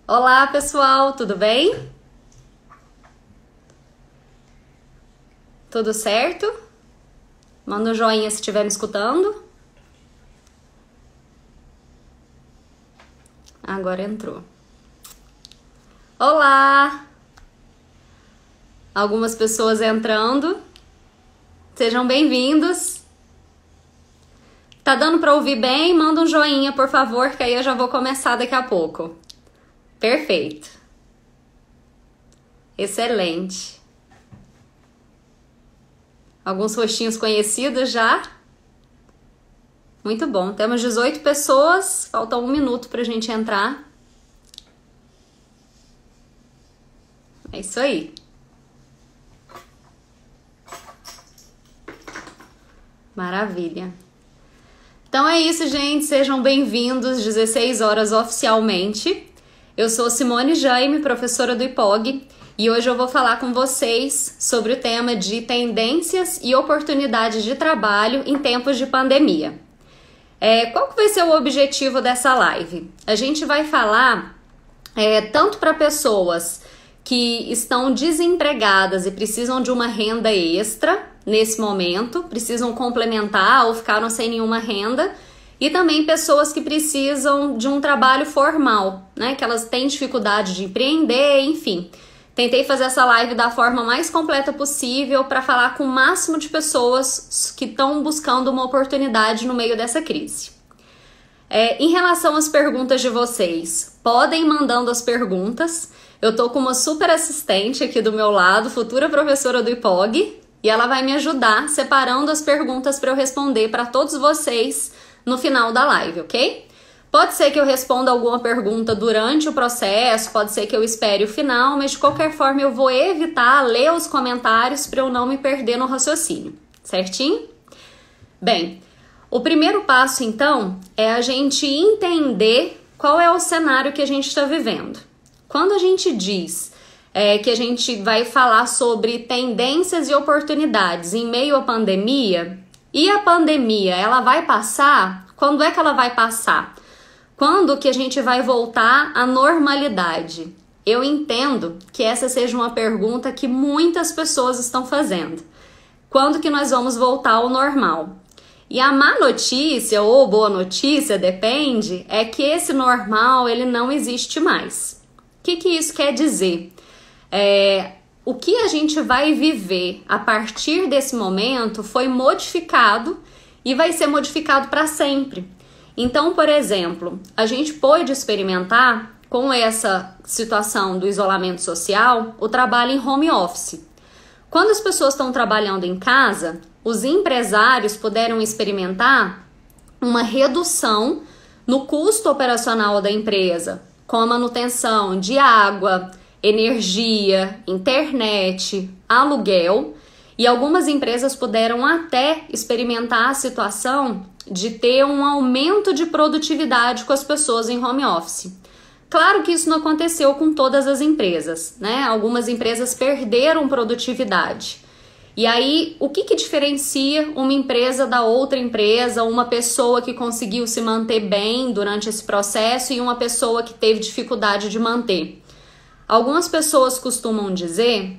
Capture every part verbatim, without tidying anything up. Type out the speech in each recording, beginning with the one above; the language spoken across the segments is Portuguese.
Olá, pessoal, tudo bem? Tudo certo? Manda um joinha se estiver me escutando. Agora entrou. Olá! Algumas pessoas entrando. Sejam bem-vindos. Tá dando para ouvir bem? Manda um joinha, por favor, que aí eu já vou começar daqui a pouco. Perfeito. Excelente. Alguns rostinhos conhecidos já. Muito bom. Temos dezoito pessoas. Falta um minuto pra gente entrar. É isso aí. Maravilha. Então é isso, gente. Sejam bem-vindos. dezesseis horas oficialmente. Eu sou Simone Jaime, professora do I P O G, e hoje eu vou falar com vocês sobre o tema de tendências e oportunidades de trabalho em tempos de pandemia. É, qual que vai ser o objetivo dessa live? A gente vai falar é, tanto para pessoas que estão desempregadas e precisam de uma renda extra nesse momento, precisam complementar ou ficaram sem nenhuma renda, e também pessoas que precisam de um trabalho formal, né? Que elas têm dificuldade de empreender, enfim. Tentei fazer essa live da forma mais completa possível para falar com o máximo de pessoas que estão buscando uma oportunidade no meio dessa crise. É, em relação às perguntas de vocês, podem ir mandando as perguntas. Eu tô com uma super assistente aqui do meu lado, futura professora do I P O G, e ela vai me ajudar separando as perguntas para eu responder para todos vocês no final da live, ok? Pode ser que eu responda alguma pergunta durante o processo, pode ser que eu espere o final, mas de qualquer forma eu vou evitar ler os comentários para eu não me perder no raciocínio, certinho? Bem, o primeiro passo então é a gente entender qual é o cenário que a gente está vivendo. Quando a gente diz é, que a gente vai falar sobre tendências e oportunidades em meio à pandemia, e a pandemia, ela vai passar? Quando é que ela vai passar? Quando que a gente vai voltar à normalidade? Eu entendo que essa seja uma pergunta que muitas pessoas estão fazendo. Quando que nós vamos voltar ao normal? E a má notícia, ou boa notícia, depende, é que esse normal, ele não existe mais. O que que isso quer dizer? É... O que a gente vai viver a partir desse momento foi modificado e vai ser modificado para sempre. Então, por exemplo, a gente pôde experimentar com essa situação do isolamento social o trabalho em home office. Quando as pessoas estão trabalhando em casa, os empresários puderam experimentar uma redução no custo operacional da empresa, com a manutenção de água, energia, internet, aluguel, e algumas empresas puderam até experimentar a situação de ter um aumento de produtividade com as pessoas em home office. Claro que isso não aconteceu com todas as empresas, né? Algumas empresas perderam produtividade. E aí, o que que diferencia uma empresa da outra empresa, uma pessoa que conseguiu se manter bem durante esse processo e uma pessoa que teve dificuldade de manter? Algumas pessoas costumam dizer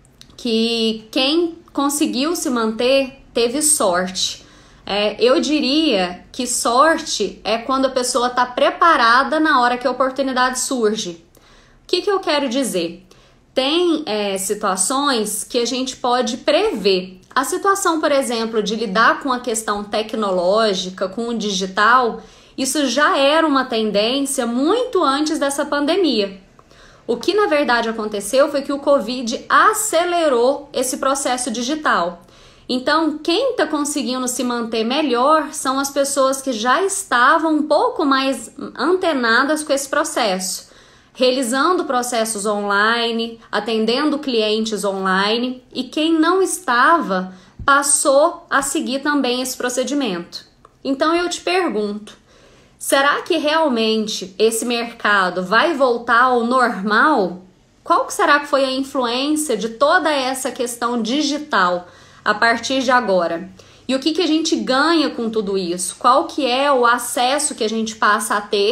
que quem conseguiu se manter teve sorte. É, eu diria que sorte é quando a pessoa está preparada na hora que a oportunidade surge. O que que eu quero dizer? Tem é, situações que a gente pode prever. A situação, por exemplo, de lidar com a questão tecnológica, com o digital, isso já era uma tendência muito antes dessa pandemia. O que na verdade aconteceu foi que o Covid acelerou esse processo digital. Então, quem está conseguindo se manter melhor são as pessoas que já estavam um pouco mais antenadas com esse processo, realizando processos online, atendendo clientes online, e quem não estava passou a seguir também esse procedimento. Então eu te pergunto, será que realmente esse mercado vai voltar ao normal? Qual que será que foi a influência de toda essa questão digital a partir de agora? E o que que a gente ganha com tudo isso? Qual que é o acesso que a gente passa a ter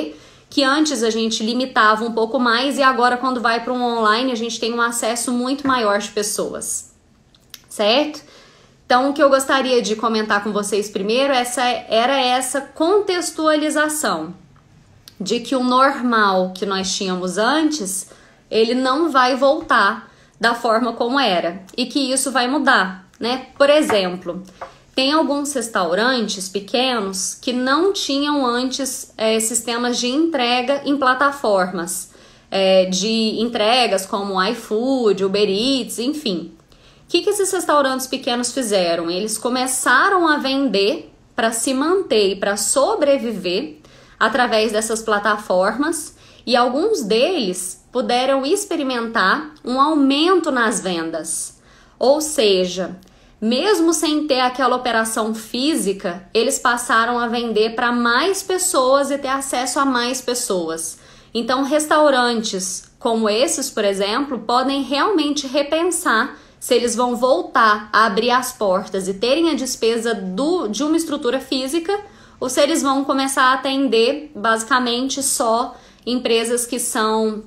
que antes a gente limitava um pouco mais e agora quando vai para um online a gente tem um acesso muito maior de pessoas, certo? Então o que eu gostaria de comentar com vocês primeiro essa, era essa contextualização de que o normal que nós tínhamos antes, ele não vai voltar da forma como era e que isso vai mudar, né? Por exemplo, tem alguns restaurantes pequenos que não tinham antes é, sistemas de entrega em plataformas é, de entregas como iFood, Uber Eats, enfim. O que, que esses restaurantes pequenos fizeram? Eles começaram a vender para se manter e para sobreviver através dessas plataformas e alguns deles puderam experimentar um aumento nas vendas. Ou seja, mesmo sem ter aquela operação física, eles passaram a vender para mais pessoas e ter acesso a mais pessoas. Então, restaurantes como esses, por exemplo, podem realmente repensar se eles vão voltar a abrir as portas e terem a despesa do, de uma estrutura física ou se eles vão começar a atender basicamente só empresas que são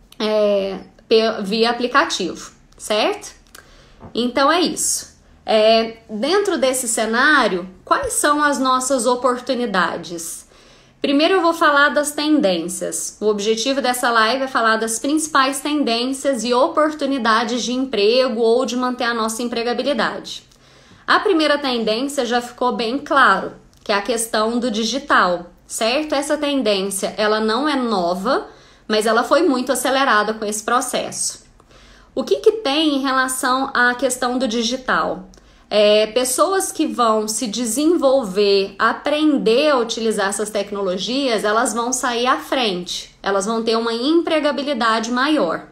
é, via aplicativo, certo? Então é isso. É, dentro desse cenário, quais são as nossas oportunidades? Primeiro eu vou falar das tendências. O objetivo dessa live é falar das principais tendências e oportunidades de emprego ou de manter a nossa empregabilidade. A primeira tendência já ficou bem claro, que é a questão do digital, certo? Essa tendência, ela não é nova, mas ela foi muito acelerada com esse processo. O que que tem em relação à questão do digital? É, pessoas que vão se desenvolver, aprender a utilizar essas tecnologias, elas vão sair à frente, elas vão ter uma empregabilidade maior.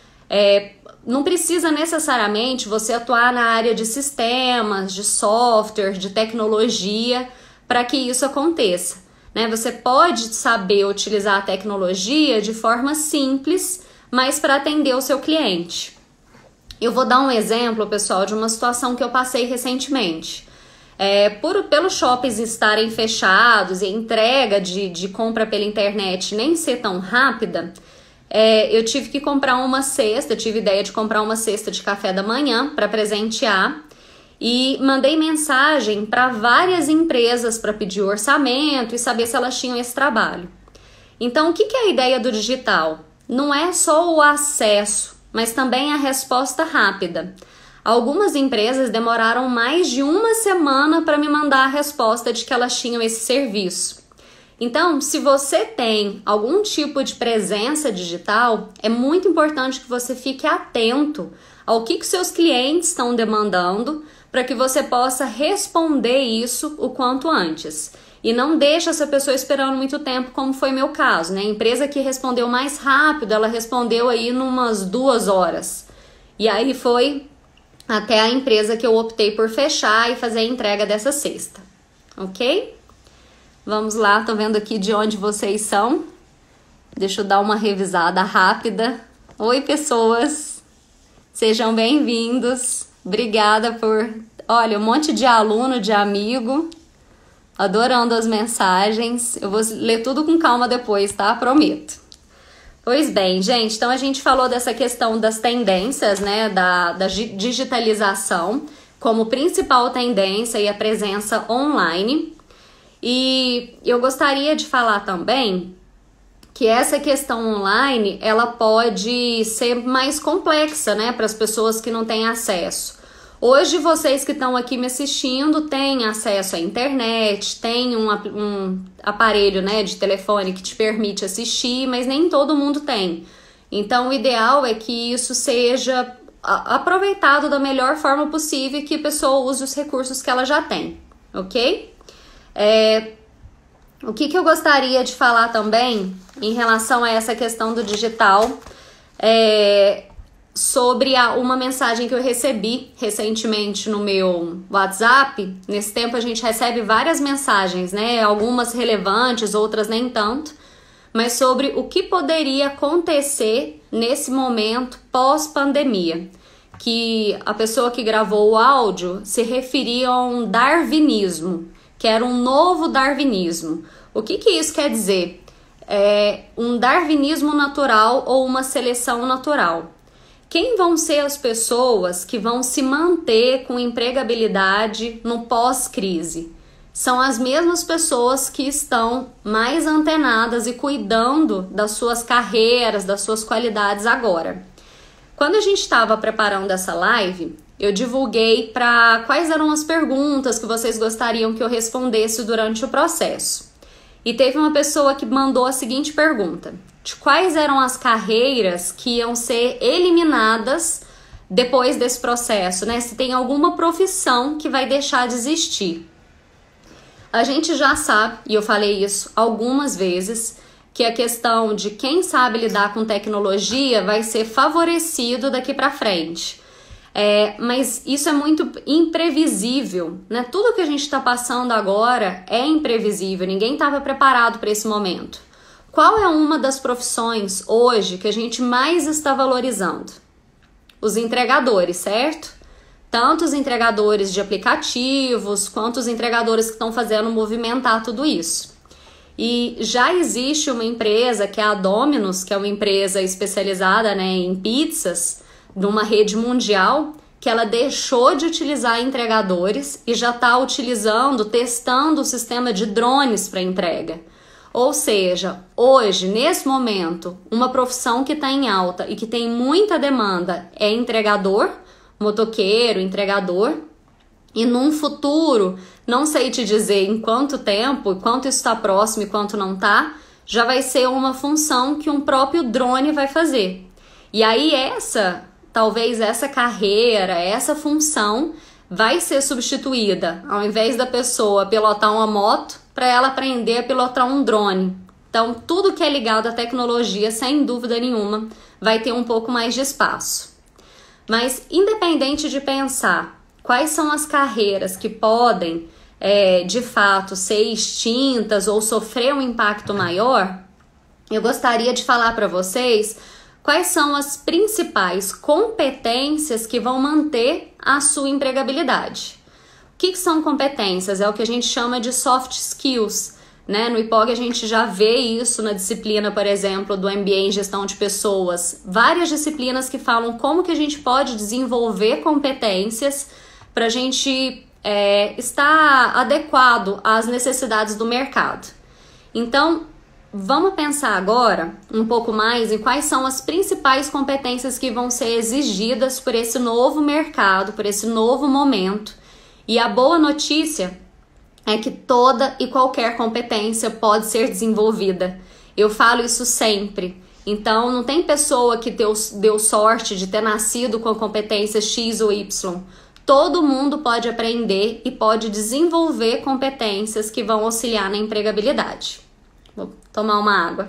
É, não precisa necessariamente você atuar na área de sistemas, de software, de tecnologia, para que isso aconteça, né? Você pode saber utilizar a tecnologia de forma simples, mas para atender o seu cliente. Eu vou dar um exemplo, pessoal, de uma situação que eu passei recentemente. É, por, pelos shoppings estarem fechados e a entrega de, de compra pela internet nem ser tão rápida, é, eu tive que comprar uma cesta, eu tive ideia de comprar uma cesta de café da manhã para presentear e mandei mensagem para várias empresas para pedir orçamento e saber se elas tinham esse trabalho. Então, o que, que é a ideia do digital? Não é só o acesso, mas também a resposta rápida. Algumas empresas demoraram mais de uma semana para me mandar a resposta de que elas tinham esse serviço. Então, se você tem algum tipo de presença digital, é muito importante que você fique atento ao que, que seus clientes estão demandando para que você possa responder isso o quanto antes. E não deixa essa pessoa esperando muito tempo, como foi meu caso, né? A empresa que respondeu mais rápido, ela respondeu aí numas duas horas. E aí foi até a empresa que eu optei por fechar e fazer a entrega dessa cesta, ok? Vamos lá, tô vendo aqui de onde vocês são. Deixa eu dar uma revisada rápida. Oi, pessoas! Sejam bem-vindos. Obrigada por... Olha, um monte de aluno, de amigo... Adorando as mensagens. Eu vou ler tudo com calma depois, tá? Prometo. Pois bem, gente. Então, a gente falou dessa questão das tendências, né? Da, da digitalização como principal tendência e a presença online. E eu gostaria de falar também que essa questão online, ela pode ser mais complexa, né? Para as pessoas que não têm acesso. Hoje, vocês que estão aqui me assistindo têm acesso à internet, tem um, um aparelho, né, de telefone que te permite assistir, mas nem todo mundo tem. Então, o ideal é que isso seja aproveitado da melhor forma possível e que a pessoa use os recursos que ela já tem, ok? É, o que, que eu gostaria de falar também em relação a essa questão do digital é... sobre a, uma mensagem que eu recebi recentemente no meu WhatsApp. Nesse tempo a gente recebe várias mensagens, né? Algumas relevantes, outras nem tanto, mas sobre o que poderia acontecer nesse momento pós-pandemia. Que a pessoa que gravou o áudio se referia a um darwinismo, que era um novo darwinismo. O que que isso quer dizer? é, um darwinismo natural ou uma seleção natural. Quem vão ser as pessoas que vão se manter com empregabilidade no pós-crise? São as mesmas pessoas que estão mais antenadas e cuidando das suas carreiras, das suas qualidades agora. Quando a gente estava preparando essa live, eu divulguei para quais eram as perguntas que vocês gostariam que eu respondesse durante o processo. E teve uma pessoa que mandou a seguinte pergunta: de quais eram as carreiras que iam ser eliminadas depois desse processo, né? Se tem alguma profissão que vai deixar de existir. A gente já sabe, e eu falei isso algumas vezes, que a questão de quem sabe lidar com tecnologia vai ser favorecido daqui para frente. É, mas isso é muito imprevisível, né? Tudo que a gente está passando agora é imprevisível, ninguém estava preparado para esse momento. Qual é uma das profissões hoje que a gente mais está valorizando? Os entregadores, certo? Tanto os entregadores de aplicativos, quanto os entregadores que estão fazendo movimentar tudo isso. E já existe uma empresa, que é a Domino's, que é uma empresa especializada, né, em pizzas, numa rede mundial, que ela deixou de utilizar entregadores e já está utilizando, testando o sistema de drones para entrega. Ou seja, hoje, nesse momento, uma profissão que está em alta e que tem muita demanda é entregador, motoqueiro, entregador. E num futuro, não sei te dizer em quanto tempo, quanto isso está próximo e quanto não está, já vai ser uma função que um próprio drone vai fazer. E aí essa, talvez essa carreira, essa função vai ser substituída. Ao invés da pessoa pilotar uma moto, para ela aprender a pilotar um drone. Então, tudo que é ligado à tecnologia, sem dúvida nenhuma, vai ter um pouco mais de espaço. Mas, independente de pensar quais são as carreiras que podem, é, de fato, ser extintas ou sofrer um impacto maior, eu gostaria de falar para vocês quais são as principais competências que vão manter a sua empregabilidade. O que, que são competências? É o que a gente chama de soft skills, né? No I P O G a gente já vê isso na disciplina, por exemplo, do M B A em gestão de pessoas. Várias disciplinas que falam como que a gente pode desenvolver competências para a gente é, estar adequado às necessidades do mercado. Então, vamos pensar agora um pouco mais em quais são as principais competências que vão ser exigidas por esse novo mercado, por esse novo momento. E a boa notícia é que toda e qualquer competência pode ser desenvolvida. Eu falo isso sempre. Então, não tem pessoa que deu, deu sorte de ter nascido com a competência X ou Y. Todo mundo pode aprender e pode desenvolver competências que vão auxiliar na empregabilidade. Vou tomar uma água.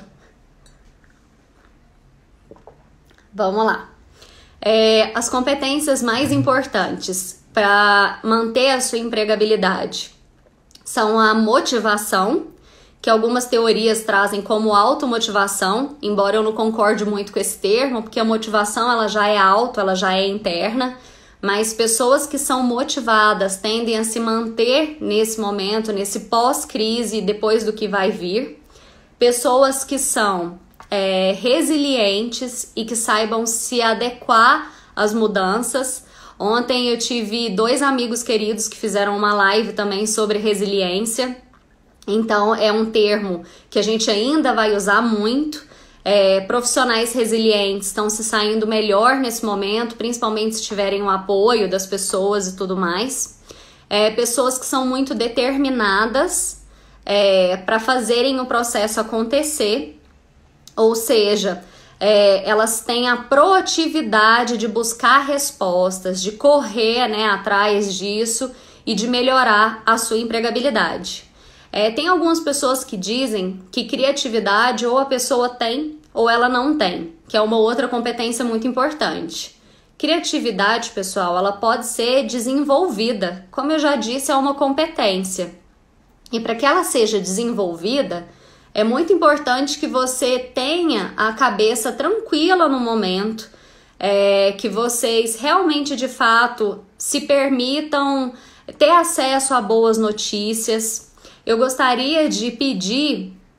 Vamos lá. É, as competências mais importantes para manter a sua empregabilidade são a motivação, que algumas teorias trazem como automotivação, embora eu não concorde muito com esse termo, porque a motivação ela já é auto, ela já é interna, mas pessoas que são motivadas tendem a se manter nesse momento, nesse pós-crise, depois do que vai vir. Pessoas que são é, resilientes e que saibam se adequar às mudanças. Ontem eu tive dois amigos queridos que fizeram uma live também sobre resiliência. Então é um termo que a gente ainda vai usar muito. É, profissionais resilientes estão se saindo melhor nesse momento, principalmente se tiverem o apoio das pessoas e tudo mais. É, pessoas que são muito determinadas é, para fazerem o processo acontecer, ou seja, é, elas têm a proatividade de buscar respostas, de correr, né, atrás disso e de melhorar a sua empregabilidade. É, tem algumas pessoas que dizem que criatividade ou a pessoa tem ou ela não tem, que é uma outra competência muito importante. Criatividade, pessoal, ela pode ser desenvolvida. Como eu já disse, é uma competência. E para que ela seja desenvolvida, é muito importante que você tenha a cabeça tranquila no momento, é, que vocês realmente, de fato, se permitam ter acesso a boas notícias. Eu gostaria de pedir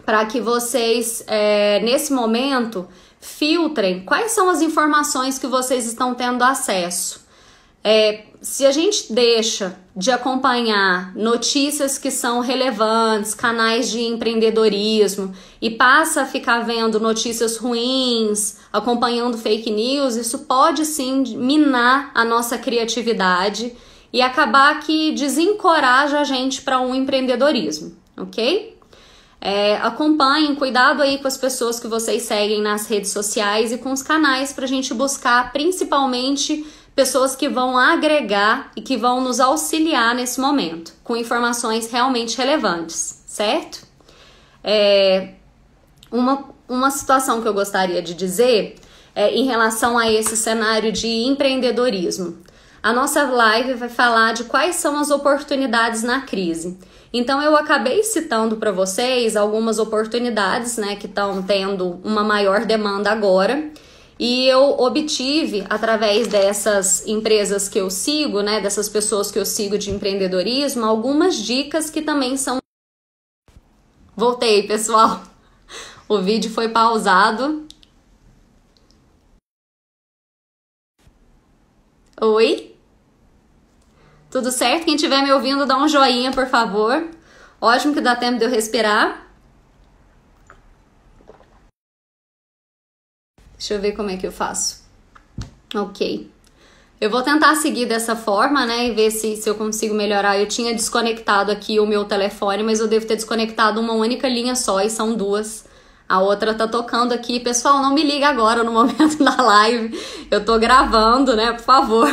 para que vocês, é, nesse momento, filtrem quais são as informações que vocês estão tendo acesso. É, se a gente deixa de acompanhar notícias que são relevantes, canais de empreendedorismo, e passa a ficar vendo notícias ruins, acompanhando fake news, isso pode sim minar a nossa criatividade e acabar que desencoraja a gente para um empreendedorismo, ok? É, acompanhem, cuidado aí com as pessoas que vocês seguem nas redes sociais e com os canais para a gente buscar principalmente pessoas que vão agregar e que vão nos auxiliar nesse momento, com informações realmente relevantes, certo? É, uma, uma situação que eu gostaria de dizer é em relação a esse cenário de empreendedorismo. A nossa live vai falar de quais são as oportunidades na crise. Então eu acabei citando para vocês algumas oportunidades, né, que estão tendo uma maior demanda agora. E eu obtive, através dessas empresas que eu sigo, né, dessas pessoas que eu sigo de empreendedorismo, algumas dicas que também são... Voltei, pessoal. O vídeo foi pausado. Oi? Tudo certo? Quem estiver me ouvindo, dá um joinha, por favor. Ótimo que dá tempo de eu respirar. Deixa eu ver como é que eu faço. Ok. Eu vou tentar seguir dessa forma, né? E ver se, se eu consigo melhorar. Eu tinha desconectado aqui o meu telefone, mas eu devo ter desconectado uma única linha só, e são duas. A outra tá tocando aqui. Pessoal, não me liga agora no momento da live. Eu tô gravando, né? Por favor.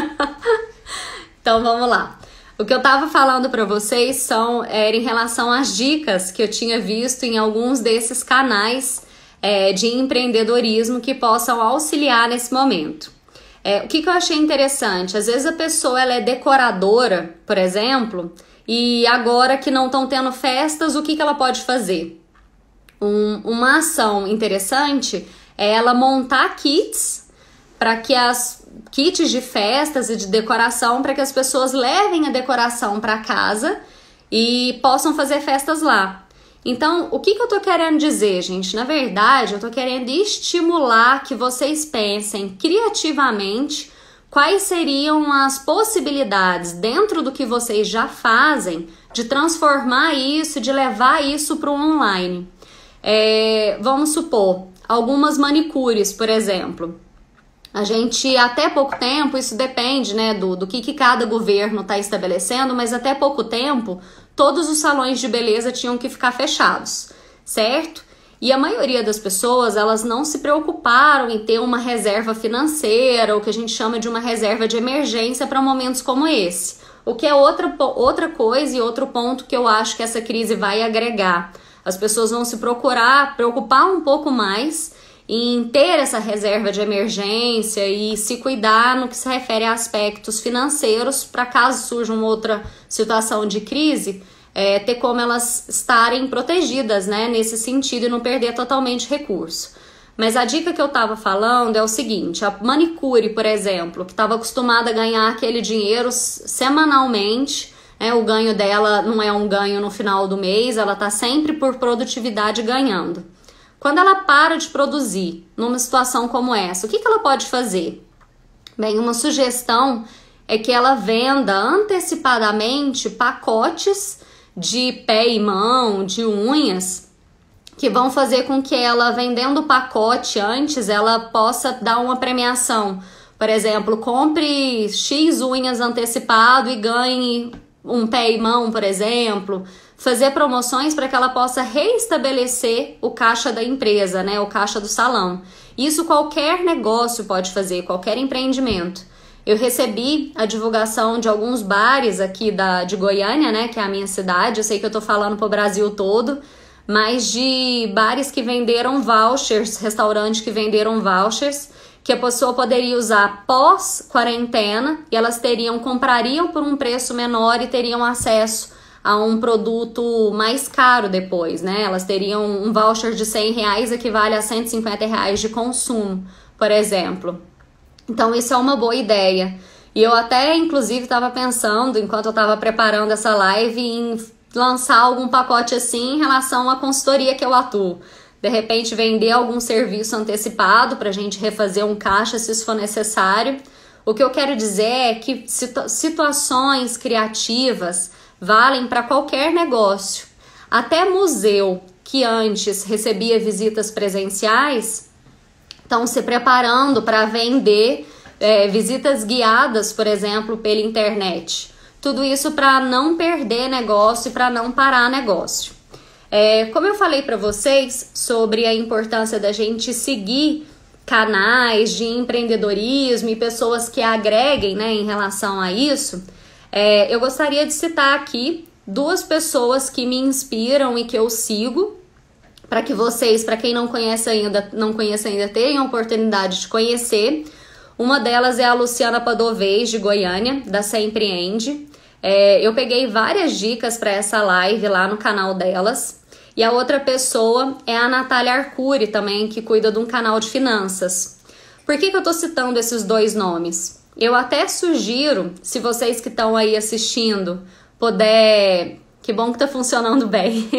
Então, vamos lá. O que eu tava falando pra vocês são, era em relação às dicas que eu tinha visto em alguns desses canais É, de empreendedorismo que possam auxiliar nesse momento. É, o que, que eu achei interessante? Às vezes a pessoa ela é decoradora, por exemplo, e agora que não estão tendo festas, o que, que ela pode fazer? Um, uma ação interessante é ela montar kits para que as kits de festas e de decoração, para que as pessoas levem a decoração para casa e possam fazer festas lá. Então, o que, que eu tô querendo dizer, gente? Na verdade, eu tô querendo estimular que vocês pensem criativamente quais seriam as possibilidades dentro do que vocês já fazem de transformar isso, de levar isso para o online. É, vamos supor, algumas manicures, por exemplo. A gente, até pouco tempo, isso depende, né, do, do que, que cada governo está estabelecendo, mas até pouco tempo, todos os salões de beleza tinham que ficar fechados, certo? E a maioria das pessoas, elas não se preocuparam em ter uma reserva financeira, o que a gente chama de uma reserva de emergência para momentos como esse. O que é outra, outra coisa e outro ponto que eu acho que essa crise vai agregar. As pessoas vão se procurar, preocupar um pouco mais em ter essa reserva de emergência e se cuidar no que se refere a aspectos financeiros, para caso surja uma outra situação de crise, é, ter como elas estarem protegidas, né, nesse sentido e não perder totalmente recurso. Mas a dica que eu estava falando é o seguinte: a manicure, por exemplo, que estava acostumada a ganhar aquele dinheiro semanalmente, né, o ganho dela não é um ganho no final do mês, ela está sempre por produtividade ganhando. Quando ela para de produzir numa situação como essa, o que, que ela pode fazer? Bem, uma sugestão é que ela venda antecipadamente pacotes de pé e mão, de unhas, que vão fazer com que ela, vendendo o pacote antes, ela possa dar uma premiação. Por exemplo, compre X unhas antecipado e ganhe um pé e mão, por exemplo. Fazer promoções para que ela possa reestabelecer o caixa da empresa, né, o caixa do salão. Isso qualquer negócio pode fazer, qualquer empreendimento. Eu recebi a divulgação de alguns bares aqui da, de Goiânia, né, que é a minha cidade. Eu sei que eu tô falando pro Brasil todo, mas de bares que venderam vouchers, restaurantes que venderam vouchers, que a pessoa poderia usar pós-quarentena e elas teriam, comprariam por um preço menor e teriam acesso a um produto mais caro depois, né? Elas teriam um voucher de cem reais, equivale a cento e cinquenta reais de consumo, por exemplo. Então, isso é uma boa ideia. E eu até, inclusive, estava pensando, enquanto eu estava preparando essa live, em lançar algum pacote assim em relação à consultoria que eu atuo. De repente, vender algum serviço antecipado para a gente refazer um caixa se isso for necessário. O que eu quero dizer é que situ- situações criativas valem para qualquer negócio. Até museu, que antes recebia visitas presenciais, estão se preparando para vender é, visitas guiadas, por exemplo, pela internet. Tudo isso para não perder negócio e para não parar negócio. É, como eu falei para vocês sobre a importância da gente seguir canais de empreendedorismo e pessoas que agreguem, né, em relação a isso, é, eu gostaria de citar aqui duas pessoas que me inspiram e que eu sigo, para que vocês, para quem não conhece ainda, não conhece ainda, tenham a oportunidade de conhecer. Uma delas é a Luciana Padovez, de Goiânia, da Cê Empreende. É, eu peguei várias dicas para essa live lá no canal delas. E a outra pessoa é a Natália Arcuri também, que cuida de um canal de finanças. Por que que eu tô citando esses dois nomes? Eu até sugiro, se vocês que estão aí assistindo puder... Que bom que tá funcionando bem.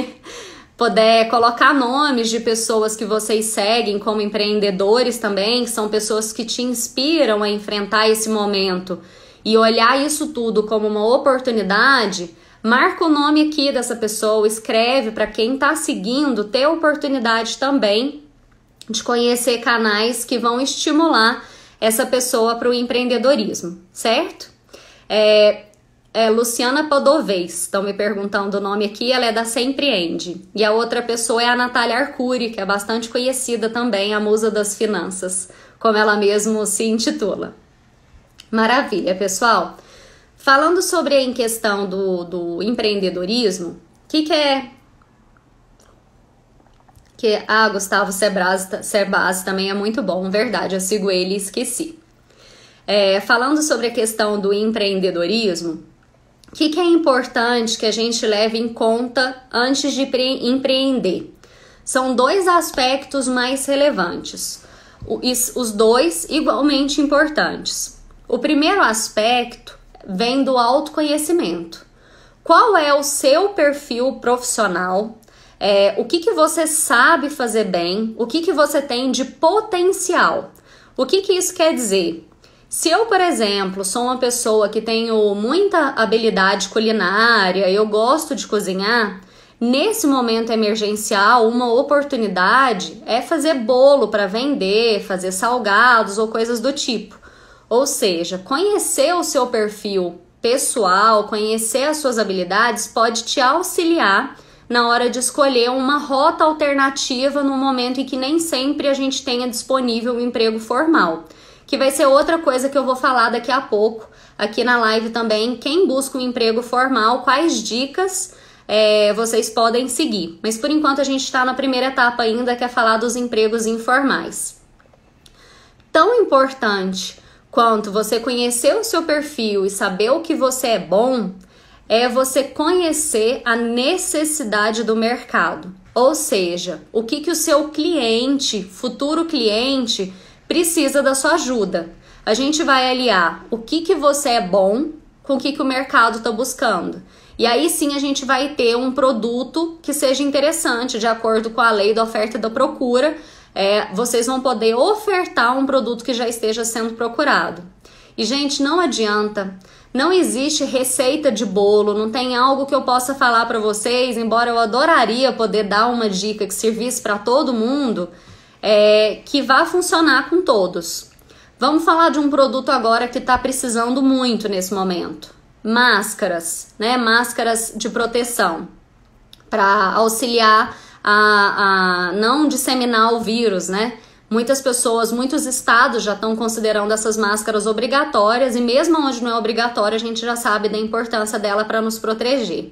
Puder colocar nomes de pessoas que vocês seguem como empreendedores também, que são pessoas que te inspiram a enfrentar esse momento e olhar isso tudo como uma oportunidade. Marca o nome aqui dessa pessoa, escreve para quem está seguindo ter a oportunidade também de conhecer canais que vão estimular essa pessoa para o empreendedorismo, certo? É, é Luciana Padovez, estão me perguntando o nome aqui, ela é da Cê Empreende. E a outra pessoa é a Natália Arcuri, que é bastante conhecida também, a musa das finanças, como ela mesmo se intitula. Maravilha, pessoal! Falando sobre a em questão do, do empreendedorismo, o que, que é... Que, ah, Gustavo Cerbasi também é muito bom, verdade, eu sigo ele e esqueci. É, falando sobre a questão do empreendedorismo, o que, que é importante que a gente leve em conta antes de empreender? São dois aspectos mais relevantes, os dois igualmente importantes. O primeiro aspecto vem do autoconhecimento. Qual é o seu perfil profissional? É, o que, que você sabe fazer bem? O que, que você tem de potencial? O que, que isso quer dizer? Se eu, por exemplo, sou uma pessoa que tenho muita habilidade culinária, eu gosto de cozinhar, nesse momento emergencial, uma oportunidade é fazer bolo para vender, fazer salgados ou coisas do tipo. Ou seja, conhecer o seu perfil pessoal, conhecer as suas habilidades pode te auxiliar na hora de escolher uma rota alternativa no momento em que nem sempre a gente tenha disponível um emprego formal. Que vai ser outra coisa que eu vou falar daqui a pouco aqui na live também. Quem busca um emprego formal, quais dicas é, vocês podem seguir. Mas por enquanto a gente está na primeira etapa ainda, que é falar dos empregos informais. Tão importante quanto você conhecer o seu perfil e saber o que você é bom, é você conhecer a necessidade do mercado. Ou seja, o que, que o seu cliente, futuro cliente, precisa da sua ajuda. A gente vai aliar o que, que você é bom com o que, que o mercado está buscando. E aí sim a gente vai ter um produto que seja interessante, de acordo com a lei da oferta e da procura. É, vocês vão poder ofertar um produto que já esteja sendo procurado. E, gente, não adianta, não existe receita de bolo, não tem algo que eu possa falar para vocês, embora eu adoraria poder dar uma dica que servisse para todo mundo, é, que vá funcionar com todos. Vamos falar de um produto agora que está precisando muito nesse momento. Máscaras, né? Máscaras de proteção, para auxiliar A, a não disseminar o vírus, né? Muitas pessoas, muitos estados já estão considerando essas máscaras obrigatórias e mesmo onde não é obrigatória, a gente já sabe da importância dela para nos proteger.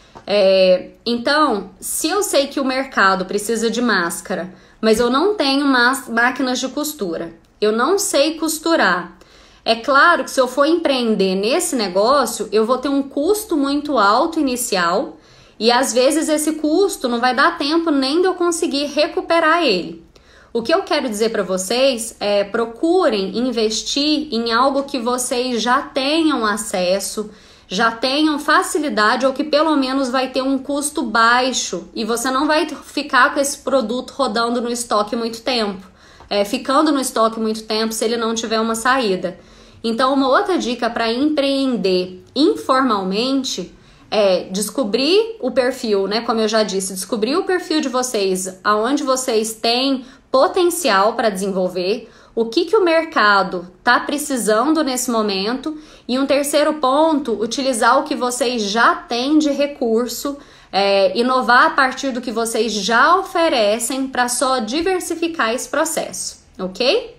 É, então, se eu sei que o mercado precisa de máscara, mas eu não tenho máquinas de costura, eu não sei costurar, é claro que se eu for empreender nesse negócio, eu vou ter um custo muito alto inicial. E às vezes esse custo não vai dar tempo nem de eu conseguir recuperar ele. O que eu quero dizer para vocês é: procurem investir em algo que vocês já tenham acesso, já tenham facilidade ou que pelo menos vai ter um custo baixo e você não vai ficar com esse produto rodando no estoque muito tempo, é, ficando no estoque muito tempo se ele não tiver uma saída. Então, uma outra dica para empreender informalmente é descobrir o perfil, né? Como eu já disse, descobrir o perfil de vocês, aonde vocês têm potencial para desenvolver, o que, que o mercado está precisando nesse momento. E um terceiro ponto, utilizar o que vocês já têm de recurso, é, inovar a partir do que vocês já oferecem para só diversificar esse processo, ok?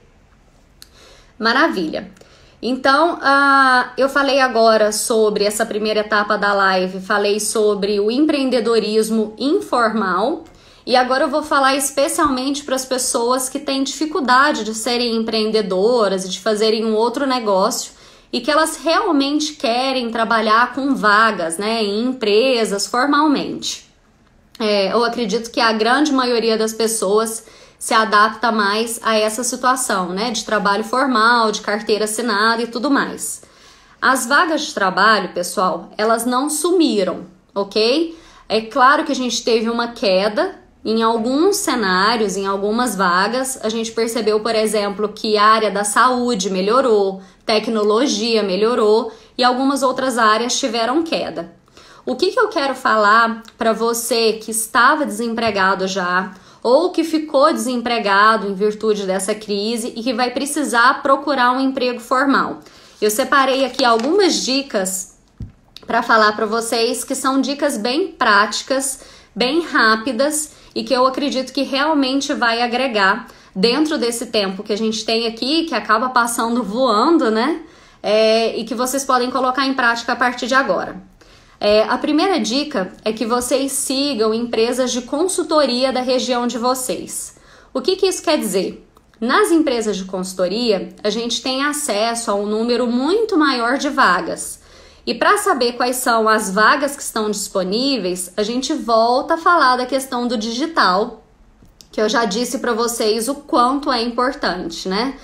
Maravilha! Então, uh, eu falei agora sobre essa primeira etapa da live, falei sobre o empreendedorismo informal. E agora eu vou falar especialmente para as pessoas que têm dificuldade de serem empreendedoras e de fazerem um outro negócio e que elas realmente querem trabalhar com vagas, né, em empresas formalmente. É, eu acredito que a grande maioria das pessoas se adapta mais a essa situação, né, de trabalho formal, de carteira assinada e tudo mais. As vagas de trabalho, pessoal, elas não sumiram, ok? É claro que a gente teve uma queda. Em alguns cenários, em algumas vagas, a gente percebeu, por exemplo, que a área da saúde melhorou, tecnologia melhorou e algumas outras áreas tiveram queda. O que, que eu quero falar para você que estava desempregado já ou que ficou desempregado em virtude dessa crise e que vai precisar procurar um emprego formal? Eu separei aqui algumas dicas para falar para vocês que são dicas bem práticas, bem rápidas e que eu acredito que realmente vai agregar dentro desse tempo que a gente tem aqui, que acaba passando voando, né? É, e que vocês podem colocar em prática a partir de agora. É, a primeira dica é que vocês sigam empresas de consultoria da região de vocês. O que, que isso quer dizer? Nas empresas de consultoria, a gente tem acesso a um número muito maior de vagas. E para saber quais são as vagas que estão disponíveis, a gente volta a falar da questão do digital, que eu já disse para vocês o quanto é importante, né?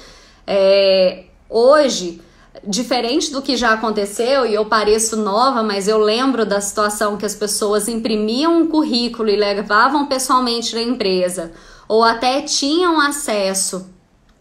É, hoje, diferente do que já aconteceu, e eu pareço nova, mas eu lembro da situação que as pessoas imprimiam um currículo e levavam pessoalmente na empresa, ou até tinham acesso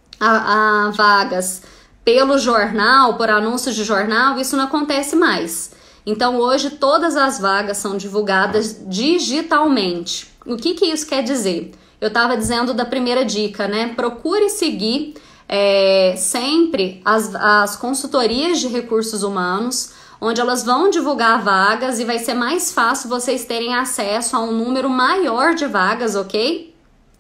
a, a vagas pelo jornal, por anúncios de jornal, isso não acontece mais. Então, hoje, todas as vagas são divulgadas digitalmente. O que, que isso quer dizer? Eu estava dizendo da primeira dica, né? Procure seguir é, sempre as, as consultorias de recursos humanos, onde elas vão divulgar vagas e vai ser mais fácil vocês terem acesso a um número maior de vagas, ok?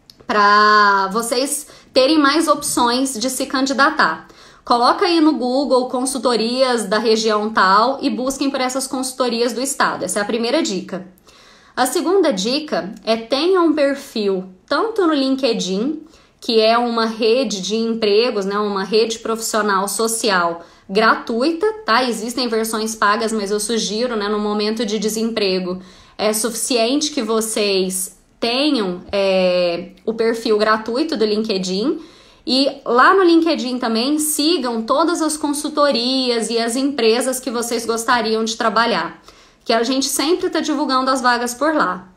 Para vocês terem mais opções de se candidatar. Coloca aí no Google consultorias da região tal e busquem por essas consultorias do estado. Essa é a primeira dica. A segunda dica é tenha um perfil tanto no LinkedIn, que é uma rede de empregos, né, uma rede profissional social gratuita, tá? Existem versões pagas, mas eu sugiro, né, no momento de desemprego, é suficiente que vocês tenham é, o perfil gratuito do LinkedIn. E lá no LinkedIn também sigam todas as consultorias e as empresas que vocês gostariam de trabalhar, que a gente sempre está divulgando as vagas por lá.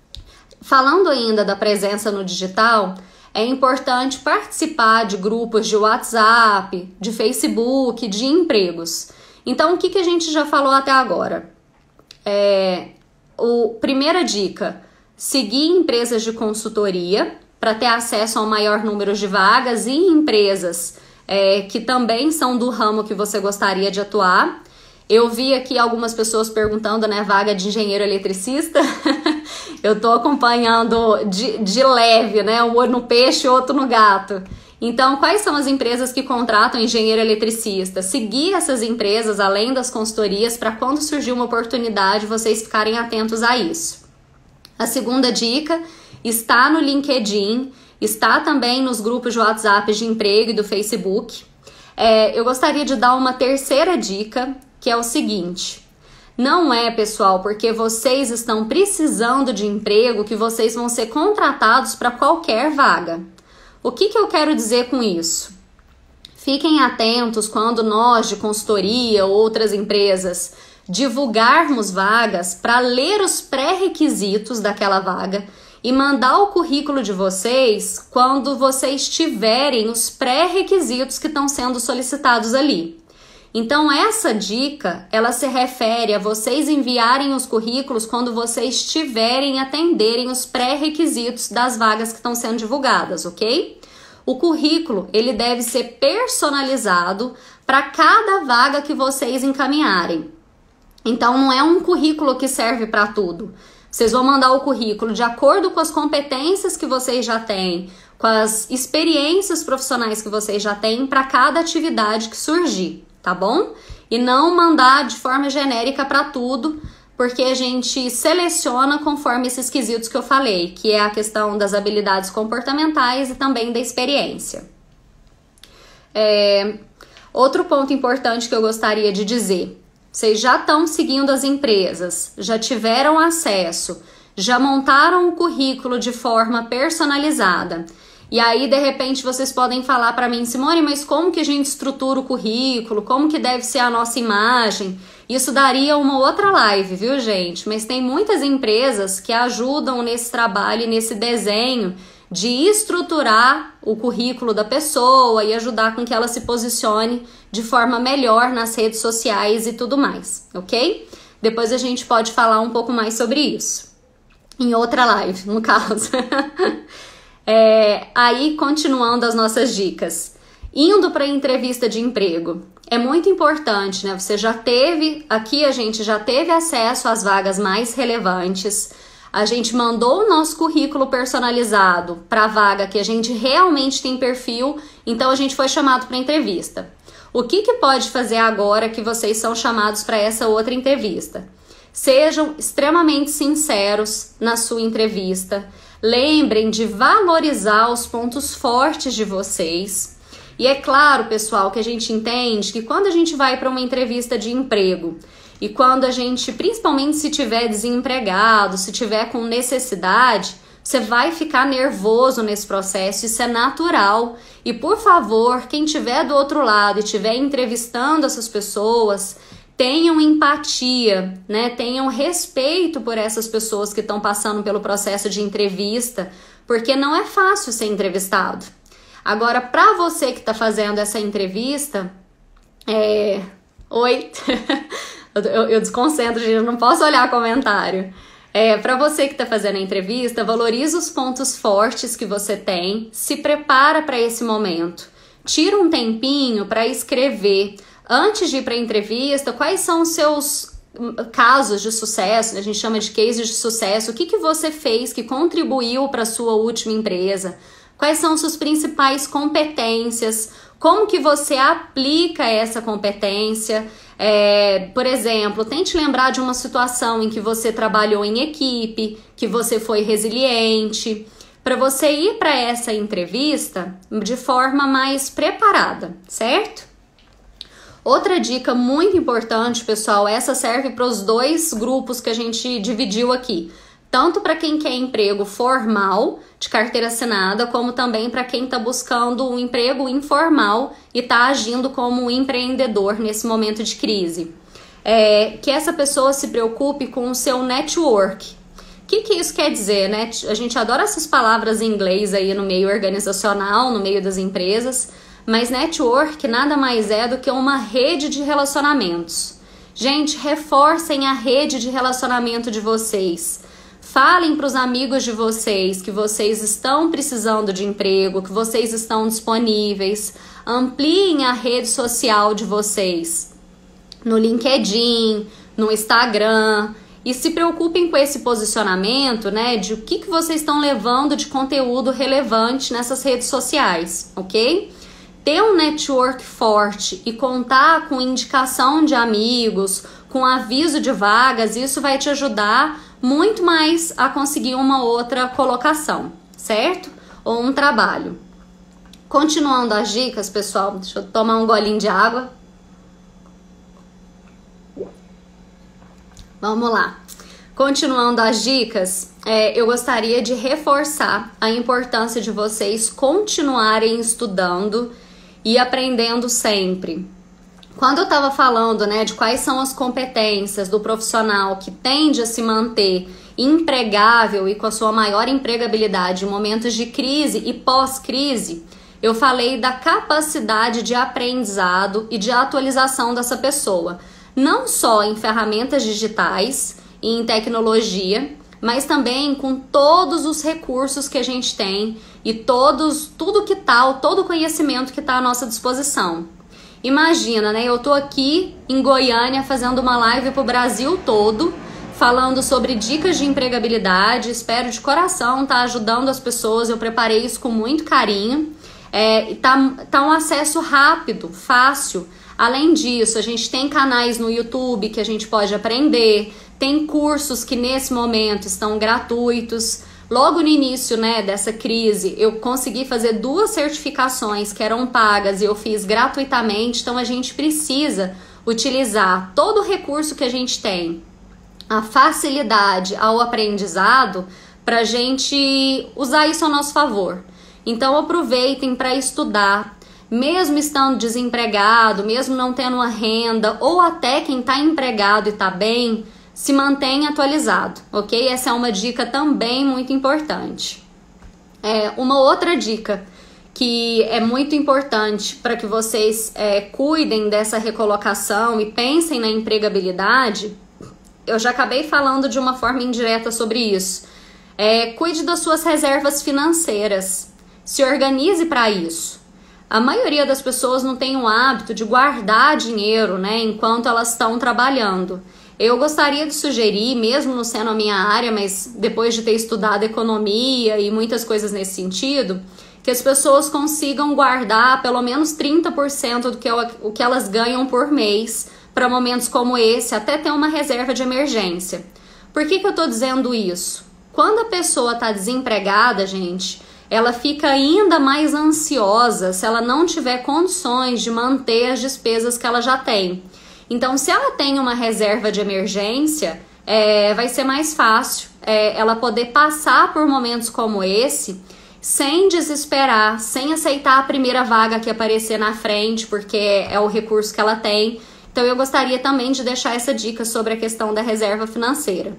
Falando ainda da presença no digital, é importante participar de grupos de WhatsApp, de Facebook, de empregos. Então, o que, que a gente já falou até agora? É, o, primeira dica, seguir empresas de consultoria, para ter acesso a um maior número de vagas e empresas é, que também são do ramo que você gostaria de atuar. Eu vi aqui algumas pessoas perguntando, né, vaga de engenheiro eletricista. Eu tô acompanhando de, de leve, né, um olho no peixe, outro no gato. Então, quais são as empresas que contratam engenheiro eletricista? Seguir essas empresas, além das consultorias, para quando surgir uma oportunidade, vocês ficarem atentos a isso. A segunda dica está no LinkedIn, está também nos grupos de WhatsApp de emprego e do Facebook. É, eu gostaria de dar uma terceira dica, que é o seguinte: não é, pessoal, porque vocês estão precisando de emprego que vocês vão ser contratados para qualquer vaga. O que, que eu quero dizer com isso? Fiquem atentos quando nós, de consultoria ou outras empresas, divulgarmos vagas para ler os pré-requisitos daquela vaga e mandar o currículo de vocês quando vocês tiverem os pré-requisitos que estão sendo solicitados ali. Então essa dica, ela se refere a vocês enviarem os currículos quando vocês tiverem atenderem os pré-requisitos das vagas que estão sendo divulgadas, ok? O currículo, ele deve ser personalizado para cada vaga que vocês encaminharem. Então não é um currículo que serve para tudo. Vocês vão mandar o currículo de acordo com as competências que vocês já têm, com as experiências profissionais que vocês já têm para cada atividade que surgir, tá bom? E não mandar de forma genérica para tudo, porque a gente seleciona conforme esses quesitos que eu falei, que é a questão das habilidades comportamentais e também da experiência. É... Outro ponto importante que eu gostaria de dizer: vocês já estão seguindo as empresas, já tiveram acesso, já montaram o currículo de forma personalizada. E aí, de repente, vocês podem falar para mim, Simone, mas como que a gente estrutura o currículo? Como que deve ser a nossa imagem? Isso daria uma outra live, viu, gente? Mas tem muitas empresas que ajudam nesse trabalho e nesse desenho de estruturar o currículo da pessoa e ajudar com que ela se posicione de forma melhor nas redes sociais e tudo mais, ok? Depois a gente pode falar um pouco mais sobre isso, em outra live, no caso. é, aí, continuando as nossas dicas. Indo para a entrevista de emprego, é muito importante, né? Você já teve, aqui a gente já teve acesso às vagas mais relevantes, a gente mandou o nosso currículo personalizado para a vaga que a gente realmente tem perfil, então a gente foi chamado para entrevista. O que que pode fazer agora que vocês são chamados para essa outra entrevista? Sejam extremamente sinceros na sua entrevista, lembrem de valorizar os pontos fortes de vocês. E é claro, pessoal, que a gente entende que quando a gente vai para uma entrevista de emprego e quando a gente, principalmente se tiver desempregado, se tiver com necessidade, você vai ficar nervoso nesse processo, isso é natural. E por favor, quem estiver do outro lado e estiver entrevistando essas pessoas, tenham empatia, né? Tenham respeito por essas pessoas que estão passando pelo processo de entrevista, porque não é fácil ser entrevistado. Agora, para você que está fazendo essa entrevista, é... Oi... Eu, eu desconcentro, gente, eu não posso olhar comentário. É, para você que está fazendo a entrevista, valoriza os pontos fortes que você tem, se prepara para esse momento. Tira um tempinho para escrever, antes de ir para a entrevista, quais são os seus casos de sucesso, a gente chama de cases de sucesso, o que, que você fez que contribuiu para a sua última empresa, quais são suas principais competências, como que você aplica essa competência. É, por exemplo, tente lembrar de uma situação em que você trabalhou em equipe, que você foi resiliente, para você ir para essa entrevista de forma mais preparada, certo? Outra dica muito importante, pessoal, essa serve para os dois grupos que a gente dividiu aqui. Tanto para quem quer emprego formal, de carteira assinada, como também para quem está buscando um emprego informal e está agindo como um empreendedor nesse momento de crise. É, que essa pessoa se preocupe com o seu network. O que, que isso quer dizer, né? A gente adora essas palavras em inglês aí no meio organizacional, no meio das empresas, mas network nada mais é do que uma rede de relacionamentos. Gente, reforcem a rede de relacionamento de vocês. Falem para os amigos de vocês que vocês estão precisando de emprego, que vocês estão disponíveis. Ampliem a rede social de vocês no LinkedIn, no Instagram. E se preocupem com esse posicionamento, né? De o que, que vocês estão levando de conteúdo relevante nessas redes sociais, ok? Ter um network forte e contar com indicação de amigos, com aviso de vagas, isso vai te ajudar muito mais a conseguir uma outra colocação, certo? Ou um trabalho. Continuando as dicas, pessoal, deixa eu tomar um golinho de água. Vamos lá. Continuando as dicas, é, eu gostaria de reforçar a importância de vocês continuarem estudando e aprendendo sempre. Quando eu estava falando, né, de quais são as competências do profissional que tende a se manter empregável e com a sua maior empregabilidade em momentos de crise e pós-crise, eu falei da capacidade de aprendizado e de atualização dessa pessoa, não só em ferramentas digitais e em tecnologia, mas também com todos os recursos que a gente tem e todos, tudo que tá, todo o conhecimento que está à nossa disposição. Imagina, né? Eu tô aqui em Goiânia fazendo uma live pro Brasil todo, falando sobre dicas de empregabilidade. Espero de coração estar ajudando as pessoas. Eu preparei isso com muito carinho. É, tá, tá um acesso rápido, fácil. Além disso, a gente tem canais no YouTube que a gente pode aprender. Tem cursos que nesse momento estão gratuitos. Logo no início, né, dessa crise, eu consegui fazer duas certificações que eram pagas e eu fiz gratuitamente. Então a gente precisa utilizar todo o recurso que a gente tem, a facilidade ao aprendizado, para a gente usar isso ao nosso favor. Então aproveitem para estudar, mesmo estando desempregado, mesmo não tendo uma renda, ou até quem está empregado e está bem, se mantenha atualizado, ok? Essa é uma dica também muito importante. É, uma outra dica que é muito importante para que vocês é, cuidem dessa recolocação e pensem na empregabilidade, eu já acabei falando de uma forma indireta sobre isso. É, cuide das suas reservas financeiras, se organize para isso. A maioria das pessoas não tem o hábito de guardar dinheiro, né, enquanto elas estão trabalhando. Eu gostaria de sugerir, mesmo não sendo a minha área, mas depois de ter estudado economia e muitas coisas nesse sentido, que as pessoas consigam guardar pelo menos trinta por cento do que, o que elas ganham por mês para momentos como esse, até ter uma reserva de emergência. Por que que eu estou dizendo isso? Quando a pessoa está desempregada, gente, ela fica ainda mais ansiosa se ela não tiver condições de manter as despesas que ela já tem. Então, se ela tem uma reserva de emergência, é, vai ser mais fácil é, ela poder passar por momentos como esse sem desesperar, sem aceitar a primeira vaga que aparecer na frente, porque é o recurso que ela tem. Então, eu gostaria também de deixar essa dica sobre a questão da reserva financeira.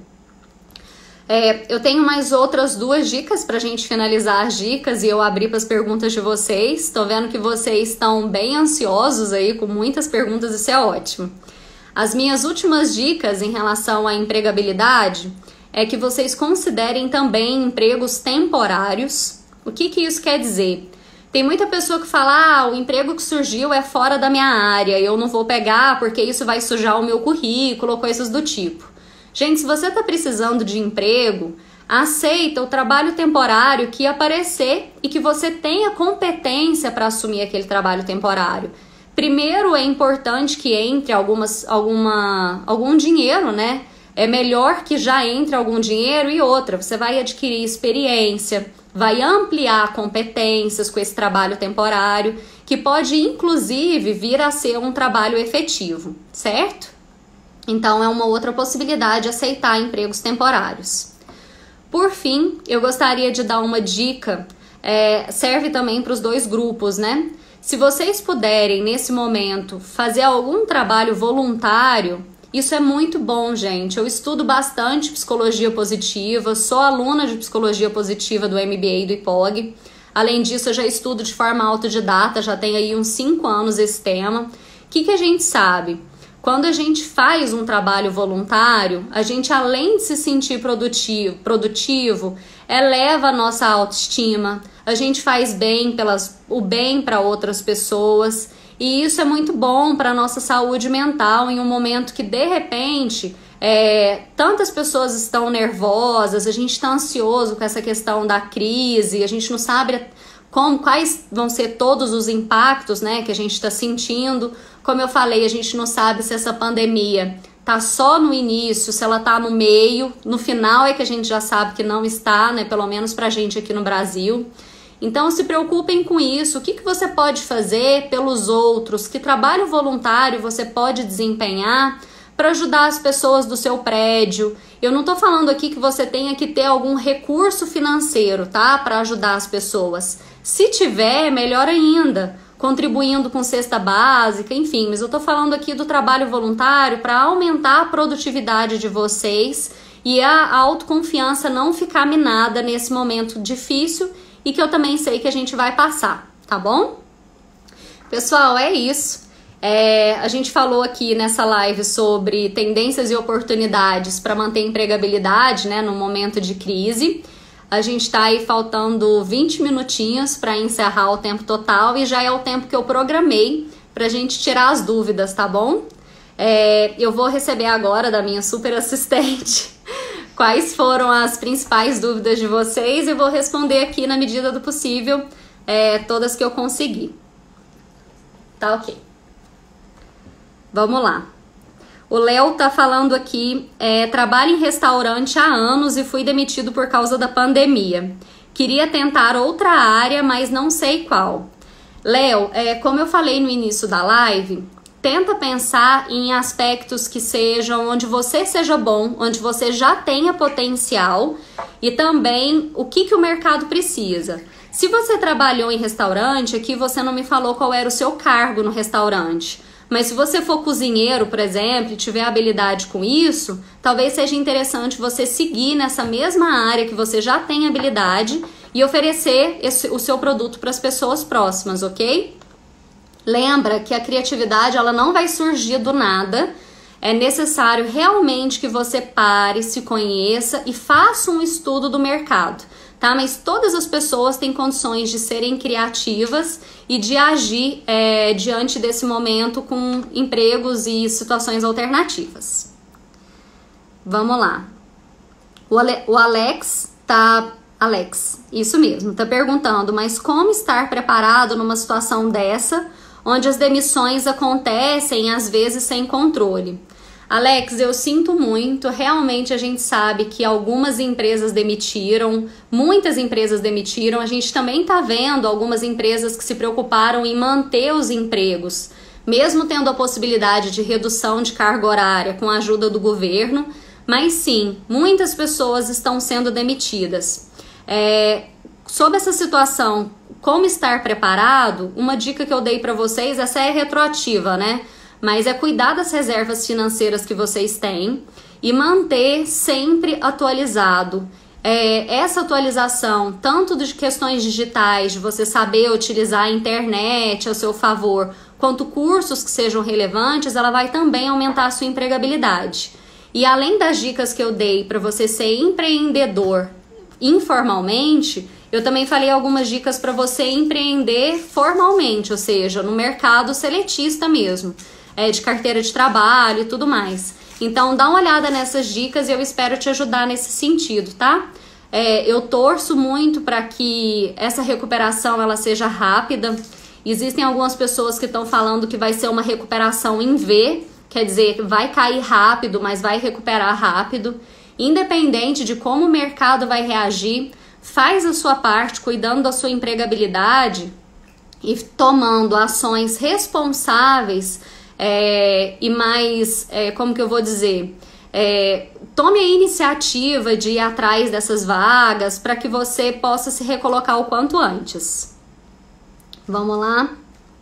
É, eu tenho mais outras duas dicas para a gente finalizar as dicas e eu abrir para as perguntas de vocês. Estou vendo que vocês estão bem ansiosos aí, com muitas perguntas, isso é ótimo. As minhas últimas dicas em relação à empregabilidade é que vocês considerem também empregos temporários. O que que isso quer dizer? Tem muita pessoa que fala, ah, o emprego que surgiu é fora da minha área, eu não vou pegar porque isso vai sujar o meu currículo, coisas do tipo. Gente, se você está precisando de emprego, aceita o trabalho temporário que aparecer e que você tenha competência para assumir aquele trabalho temporário. Primeiro, é importante que entre algumas, alguma, algum dinheiro, né? É melhor que já entre algum dinheiro. E outra, você vai adquirir experiência, vai ampliar competências com esse trabalho temporário, que pode inclusive vir a ser um trabalho efetivo, certo? Então, é uma outra possibilidade aceitar empregos temporários. Por fim, eu gostaria de dar uma dica, é, serve também para os dois grupos, né? Se vocês puderem, nesse momento, fazer algum trabalho voluntário, isso é muito bom, gente. Eu estudo bastante psicologia positiva, sou aluna de psicologia positiva do M B A e do I P O G. Além disso, eu já estudo de forma autodidata, já tenho aí uns cinco anos esse tema. O que que a gente sabe? Quando a gente faz um trabalho voluntário, a gente, além de se sentir produtivo, produtivo eleva a nossa autoestima, a gente faz bem pelas, o bem para outras pessoas, e isso é muito bom para a nossa saúde mental em um momento que, de repente, é, tantas pessoas estão nervosas, a gente está ansioso com essa questão da crise, a gente não sabe como, quais vão ser todos os impactos, né, que a gente está sentindo. Como eu falei, a gente não sabe se essa pandemia tá só no início, se ela tá no meio, no final é que a gente já sabe que não está, né? Pelo menos pra gente aqui no Brasil. Então se preocupem com isso. O que que você pode fazer pelos outros? Que trabalho voluntário você pode desempenhar para ajudar as pessoas do seu prédio? Eu não tô falando aqui que você tenha que ter algum recurso financeiro, tá? Para ajudar as pessoas. Se tiver, melhor ainda. contribuindo com cesta básica, enfim, mas eu tô falando aqui do trabalho voluntário para aumentar a produtividade de vocês e a autoconfiança não ficar minada nesse momento difícil e que eu também sei que a gente vai passar, tá bom? Pessoal, é isso. É, a gente falou aqui nessa live sobre tendências e oportunidades para manter a empregabilidade, né, no momento de crise. A gente tá aí faltando vinte minutinhos para encerrar o tempo total e já é o tempo que eu programei pra gente tirar as dúvidas, tá bom? É, eu vou receber agora da minha super assistente quais foram as principais dúvidas de vocês e vou responder aqui na medida do possível, é, todas que eu conseguir. Tá ok. Vamos lá. O Léo tá falando aqui, é, trabalho em restaurante há anos e fui demitido por causa da pandemia. Queria tentar outra área, mas não sei qual. Léo, é, como eu falei no início da live, tenta pensar em aspectos que sejam onde você seja bom, onde você já tenha potencial e também o que, que o mercado precisa. Se você trabalhou em restaurante, aqui você não me falou qual era o seu cargo no restaurante. Mas se você for cozinheiro, por exemplo, e tiver habilidade com isso, talvez seja interessante você seguir nessa mesma área que você já tem habilidade e oferecer esse, o seu produto para as pessoas próximas, ok? Lembra que a criatividade ela não vai surgir do nada. É necessário realmente que você pare, se conheça e faça um estudo do mercado. Tá? Mas todas as pessoas têm condições de serem criativas e de agir é, diante desse momento com empregos e situações alternativas. Vamos lá. O, Ale, o Alex tá... Alex, isso mesmo, tá perguntando, mas como estar preparado numa situação dessa, onde as demissões acontecem às vezes sem controle? Alex, eu sinto muito, realmente a gente sabe que algumas empresas demitiram, muitas empresas demitiram, a gente também tá vendo algumas empresas que se preocuparam em manter os empregos, mesmo tendo a possibilidade de redução de carga horária com a ajuda do governo, mas sim, muitas pessoas estão sendo demitidas. É, sobre essa situação, como estar preparado, uma dica que eu dei para vocês, essa é retroativa, né? Mas é cuidar das reservas financeiras que vocês têm e manter sempre atualizado. É, essa atualização, tanto de questões digitais, de você saber utilizar a internet a seu favor, quanto cursos que sejam relevantes, ela vai também aumentar a sua empregabilidade. E além das dicas que eu dei para você ser empreendedor informalmente, eu também falei algumas dicas para você empreender formalmente, ou seja, no mercado seletista mesmo. É, de carteira de trabalho e tudo mais. Então dá uma olhada nessas dicas e eu espero te ajudar nesse sentido, tá? É, eu torço muito para que essa recuperação ela seja rápida. Existem algumas pessoas que estão falando que vai ser uma recuperação em V, quer dizer, vai cair rápido, mas vai recuperar rápido. Independente de como o mercado vai reagir, faz a sua parte cuidando da sua empregabilidade e tomando ações responsáveis. É, e mais, é, como que eu vou dizer, é, tome a iniciativa de ir atrás dessas vagas para que você possa se recolocar o quanto antes. Vamos lá.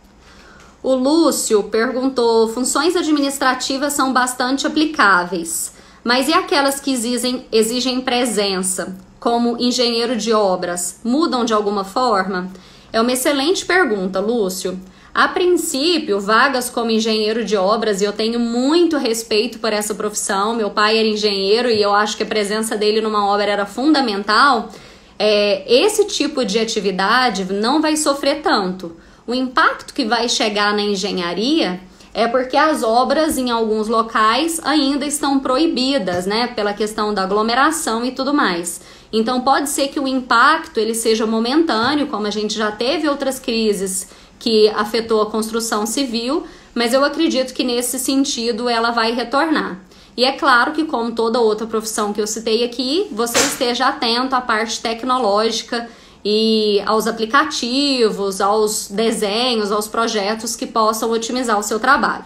O Lúcio perguntou, funções administrativas são bastante aplicáveis, mas e aquelas que exigem, exigem presença, como engenheiro de obras, mudam de alguma forma? É uma excelente pergunta, Lúcio. A princípio, vagas como engenheiro de obras, e eu tenho muito respeito por essa profissão, meu pai era engenheiro e eu acho que a presença dele numa obra era fundamental, é, esse tipo de atividade não vai sofrer tanto. O impacto que vai chegar na engenharia é porque as obras em alguns locais ainda estão proibidas, né, pela questão da aglomeração e tudo mais. Então pode ser que o impacto ele seja momentâneo, como a gente já teve outras crises que afetou a construção civil, mas eu acredito que nesse sentido ela vai retornar. E é claro que, como toda outra profissão que eu citei aqui, você esteja atento à parte tecnológica e aos aplicativos, aos desenhos, aos projetos que possam otimizar o seu trabalho.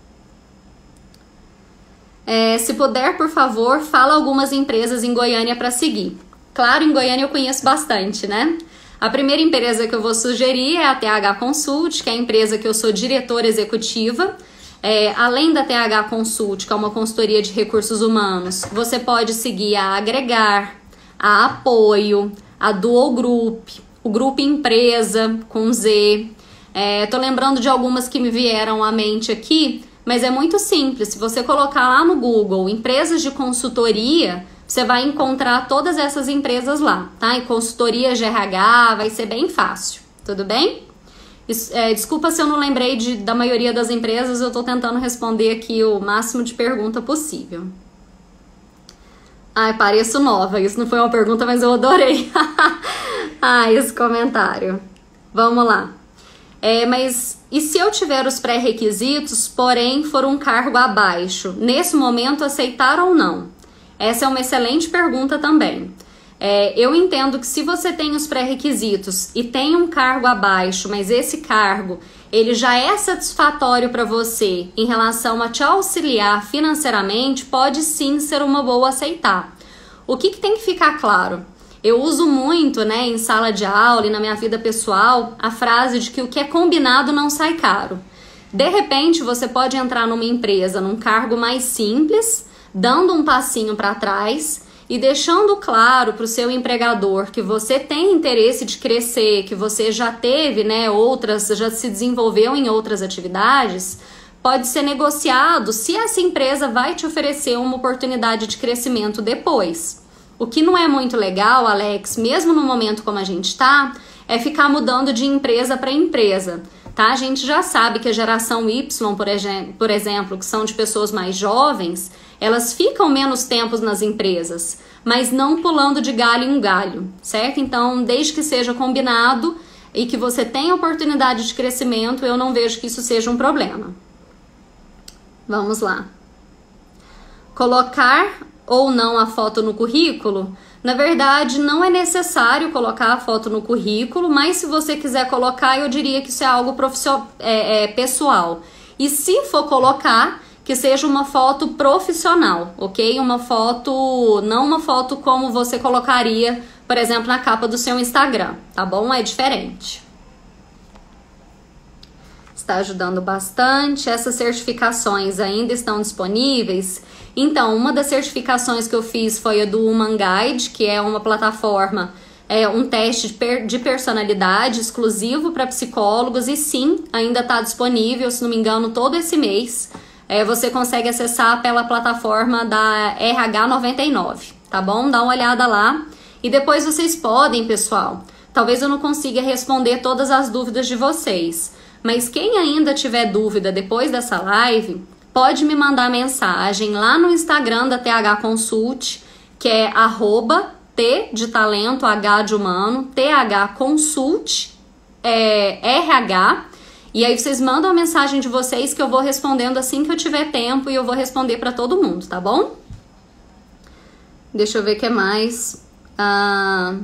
É, se puder, por favor, fala algumas empresas em Goiânia para seguir. Claro, em Goiânia eu conheço bastante, né? A primeira empresa que eu vou sugerir é a T H Consult, que é a empresa que eu sou diretora executiva. É, além da T H Consult, que é uma consultoria de recursos humanos, você pode seguir a Agregar, a Apoio, a Dual Group, o Grupo Empresa com Z. É, tô lembrando de algumas que me vieram à mente aqui, mas é muito simples. Se você colocar lá no Google empresas de consultoria, você vai encontrar todas essas empresas lá, tá? E consultoria G R H vai ser bem fácil, tudo bem? É, desculpa se eu não lembrei de, da maioria das empresas, eu tô tentando responder aqui o máximo de pergunta possível. Ai, pareço nova, isso não foi uma pergunta, mas eu adorei. Ah, esse comentário. Vamos lá. É, mas e se eu tiver os pré-requisitos, porém for um cargo abaixo? Nesse momento, aceitar ou não? Essa é uma excelente pergunta também. É, eu entendo que se você tem os pré-requisitos e tem um cargo abaixo, mas esse cargo ele já é satisfatório para você em relação a te auxiliar financeiramente, pode sim ser uma boa aceitar. O que, que tem que ficar claro? Eu uso muito, né, em sala de aula e na minha vida pessoal a frase de que o que é combinado não sai caro. De repente, você pode entrar numa empresa num cargo mais simples, dando um passinho para trás e deixando claro para o seu empregador que você tem interesse de crescer, que você já teve, né, outras, já se desenvolveu em outras atividades, pode ser negociado se essa empresa vai te oferecer uma oportunidade de crescimento depois. O que não é muito legal, Alex, mesmo no momento como a gente está, é ficar mudando de empresa para empresa. Tá? A gente já sabe que a geração Y, por, por exemplo, que são de pessoas mais jovens, elas ficam menos tempos nas empresas, mas não pulando de galho em galho, certo? Então, desde que seja combinado e que você tenha oportunidade de crescimento, eu não vejo que isso seja um problema. Vamos lá. Colocar ou não a foto no currículo? Na verdade, não é necessário colocar a foto no currículo, mas se você quiser colocar, eu diria que isso é algo profissional, é, é, pessoal. E se for colocar, que seja uma foto profissional, ok? Uma foto, não uma foto como você colocaria, por exemplo, na capa do seu Instagram, tá bom? É diferente. Está ajudando bastante. Essas certificações ainda estão disponíveis? Então, uma das certificações que eu fiz foi a do Human Guide, que é uma plataforma, é um teste de, per de personalidade exclusivo para psicólogos, e sim, ainda está disponível, se não me engano, todo esse mês. É, você consegue acessar pela plataforma da R H noventa e nove, tá bom? Dá uma olhada lá. E depois vocês podem, pessoal, talvez eu não consiga responder todas as dúvidas de vocês, mas quem ainda tiver dúvida depois dessa live, pode me mandar mensagem lá no Instagram da T H Consult, que é arroba T de talento, H de humano, T H Consult, é, R H. E aí vocês mandam a mensagem de vocês que eu vou respondendo assim que eu tiver tempo, e eu vou responder para todo mundo, tá bom? Deixa eu ver o que mais. Ah,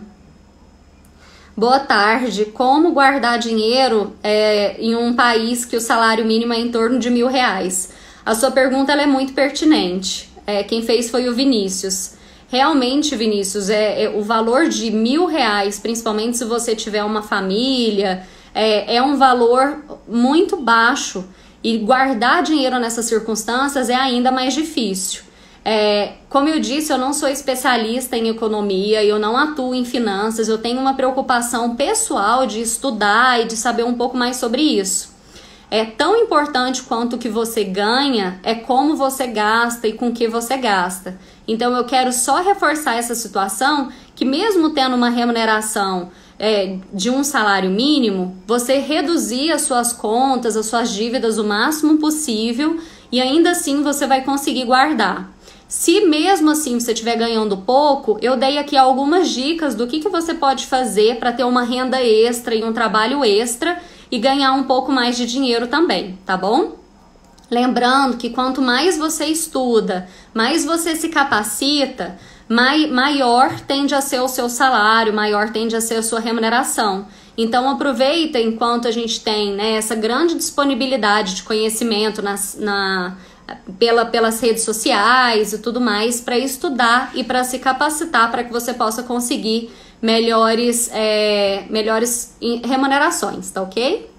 boa tarde. Como guardar dinheiro é, em um país que o salário mínimo é em torno de mil reais? A sua pergunta ela é muito pertinente. É, quem fez foi o Vinícius. Realmente, Vinícius, é, é o valor de mil reais, principalmente se você tiver uma família, é, é um valor muito baixo, e guardar dinheiro nessas circunstâncias é ainda mais difícil. É, como eu disse, eu não sou especialista em economia, eu não atuo em finanças, eu tenho uma preocupação pessoal de estudar e de saber um pouco mais sobre isso. É tão importante quanto o que você ganha, é como você gasta e com que você gasta. Então eu quero só reforçar essa situação, que mesmo tendo uma remuneração é, de um salário mínimo, você reduzir as suas contas, as suas dívidas o máximo possível, e ainda assim você vai conseguir guardar. Se mesmo assim você estiver ganhando pouco, eu dei aqui algumas dicas do que, que você pode fazer para ter uma renda extra e um trabalho extra e ganhar um pouco mais de dinheiro também, tá bom? Lembrando que quanto mais você estuda, mais você se capacita, mai, maior tende a ser o seu salário, maior tende a ser a sua remuneração. Então aproveita enquanto a gente tem, né, essa grande disponibilidade de conhecimento nas, na, pela, pelas redes sociais e tudo mais, para estudar e para se capacitar para que você possa conseguir melhores, é, melhores remunerações, tá ok?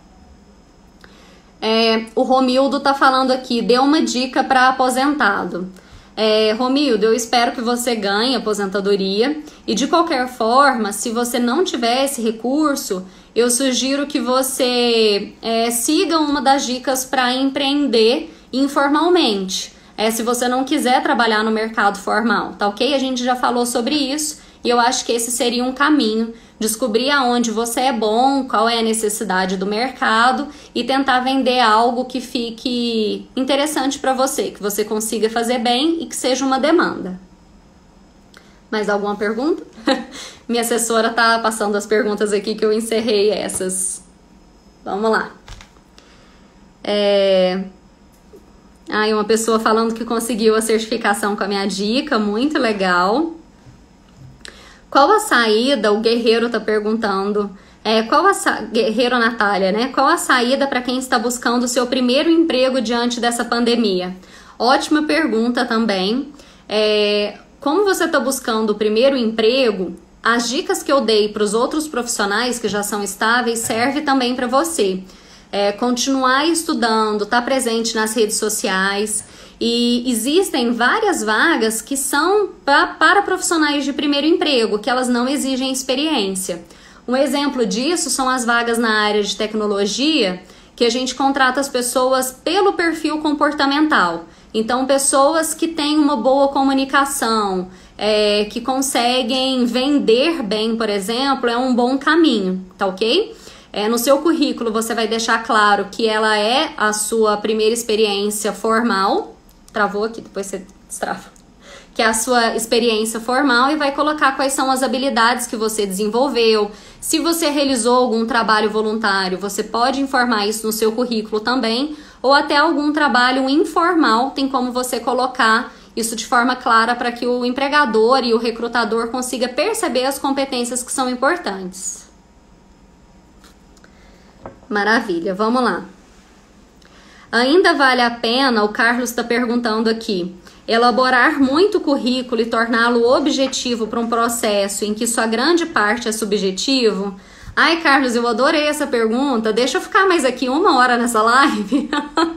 É, o Romildo tá falando aqui, dê uma dica para aposentado. É, Romildo, eu espero que você ganhe aposentadoria e de qualquer forma, se você não tiver esse recurso, eu sugiro que você é, siga uma das dicas para empreender informalmente, é, se você não quiser trabalhar no mercado formal, tá ok? A gente já falou sobre isso e eu acho que esse seria um caminho, descobrir aonde você é bom, qual é a necessidade do mercado e tentar vender algo que fique interessante para você, que você consiga fazer bem e que seja uma demanda. Mais alguma pergunta? Minha assessora tá passando as perguntas aqui que eu encerrei essas. Vamos lá. É... Ah, uma pessoa falando que conseguiu a certificação com a minha dica, muito legal. Qual a saída? O Guerreiro tá perguntando. É, qual a sa... Guerreiro Natália, né? Qual a saída para quem está buscando o seu primeiro emprego diante dessa pandemia? Ótima pergunta também. É, como você está buscando o primeiro emprego, as dicas que eu dei para os outros profissionais que já são estáveis serve também para você. É, continuar estudando, estar tá presente nas redes sociais. E existem várias vagas que são pra, para profissionais de primeiro emprego, que elas não exigem experiência. Um exemplo disso são as vagas na área de tecnologia, que a gente contrata as pessoas pelo perfil comportamental. Então, pessoas que têm uma boa comunicação, é, que conseguem vender bem, por exemplo, é um bom caminho, tá ok? É, no seu currículo você vai deixar claro que ela é a sua primeira experiência formal. Travou aqui, depois você destrava. Que é a sua experiência formal e vai colocar quais são as habilidades que você desenvolveu. Se você realizou algum trabalho voluntário, você pode informar isso no seu currículo também. Ou até algum trabalho informal, tem como você colocar isso de forma clara para que o empregador e o recrutador consiga perceber as competências que são importantes. Maravilha, vamos lá. Ainda vale a pena, o Carlos está perguntando aqui, elaborar muito currículo e torná-lo objetivo para um processo em que sua grande parte é subjetivo? Ai, Carlos, eu adorei essa pergunta. Deixa eu ficar mais aqui uma hora nessa live.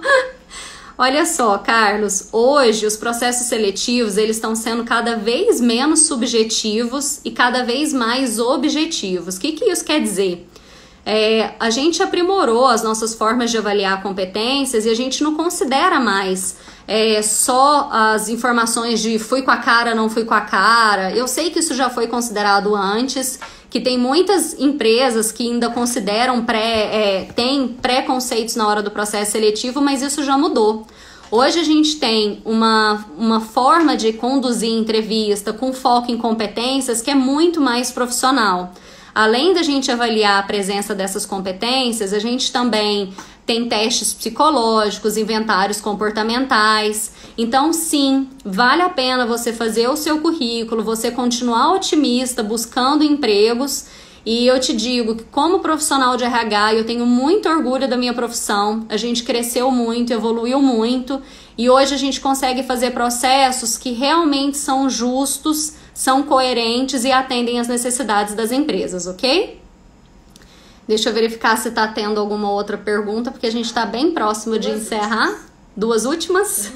Olha só, Carlos, hoje os processos seletivos eles estão sendo cada vez menos subjetivos e cada vez mais objetivos. O que, que isso quer dizer? É, a gente aprimorou as nossas formas de avaliar competências e a gente não considera mais é, só as informações de fui com a cara, não fui com a cara. Eu sei que isso já foi considerado antes, que tem muitas empresas que ainda consideram pré, é, tem preconceitos na hora do processo seletivo, mas isso já mudou. Hoje a gente tem uma, uma forma de conduzir entrevista com foco em competências que é muito mais profissional. Além da gente avaliar a presença dessas competências, a gente também tem testes psicológicos, inventários comportamentais. Então, sim, vale a pena você fazer o seu currículo, você continuar otimista, buscando empregos. E eu te digo que como profissional de R H, eu tenho muito orgulho da minha profissão. A gente cresceu muito, evoluiu muito. E hoje a gente consegue fazer processos que realmente são justos, são coerentes e atendem às necessidades das empresas, ok? Deixa eu verificar se tá tendo alguma outra pergunta, porque a gente tá bem próximo de encerrar. Duas últimas?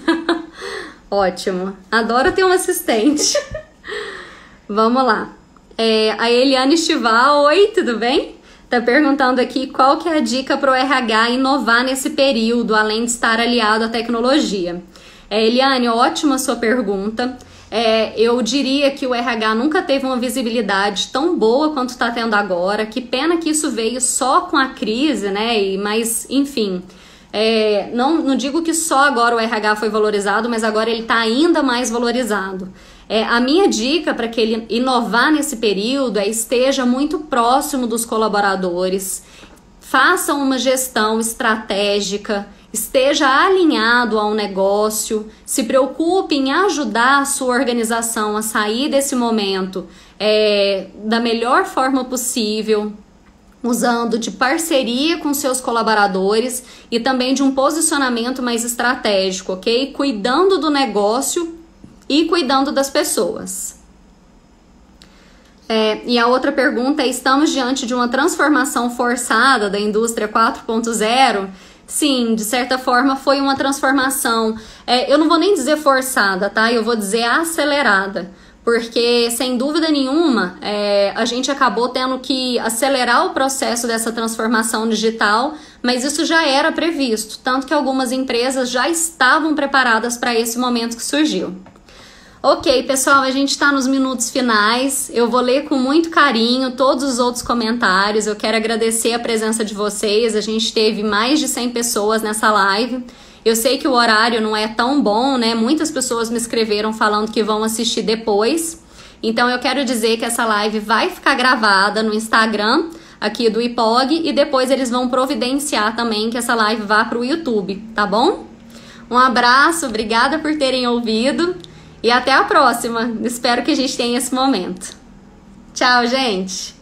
Ótimo. Adoro ter um assistente. Vamos lá. É, a Eliane Estival, oi, tudo bem? Tá perguntando aqui qual que é a dica pro R H inovar nesse período, além de estar aliado à tecnologia. É, Eliane, ótima sua pergunta. É, eu diria que o R H nunca teve uma visibilidade tão boa quanto está tendo agora. Que pena que isso veio só com a crise, né? E, mas, enfim, é, não, não digo que só agora o R H foi valorizado, mas agora ele está ainda mais valorizado. É, a minha dica para que ele inovar nesse período é esteja muito próximo dos colaboradores, faça uma gestão estratégica, esteja alinhado ao negócio, se preocupe em ajudar a sua organização a sair desse momento é, da melhor forma possível, usando de parceria com seus colaboradores e também de um posicionamento mais estratégico, ok? Cuidando do negócio e cuidando das pessoas. É, e a outra pergunta é: estamos diante de uma transformação forçada da indústria quatro ponto zero? Sim, de certa forma foi uma transformação, é, eu não vou nem dizer forçada, tá? Eu vou dizer acelerada, porque sem dúvida nenhuma é, a gente acabou tendo que acelerar o processo dessa transformação digital, mas isso já era previsto, tanto que algumas empresas já estavam preparadas para esse momento que surgiu. Ok, pessoal, a gente está nos minutos finais. Eu vou ler com muito carinho todos os outros comentários. Eu quero agradecer a presença de vocês. A gente teve mais de cem pessoas nessa live. Eu sei que o horário não é tão bom, né? Muitas pessoas me escreveram falando que vão assistir depois. Então eu quero dizer que essa live vai ficar gravada no Instagram aqui do I P O G e depois eles vão providenciar também que essa live vá para o YouTube, tá bom? Um abraço, obrigada por terem ouvido. E até a próxima. Espero que a gente tenha esse momento. Tchau, gente!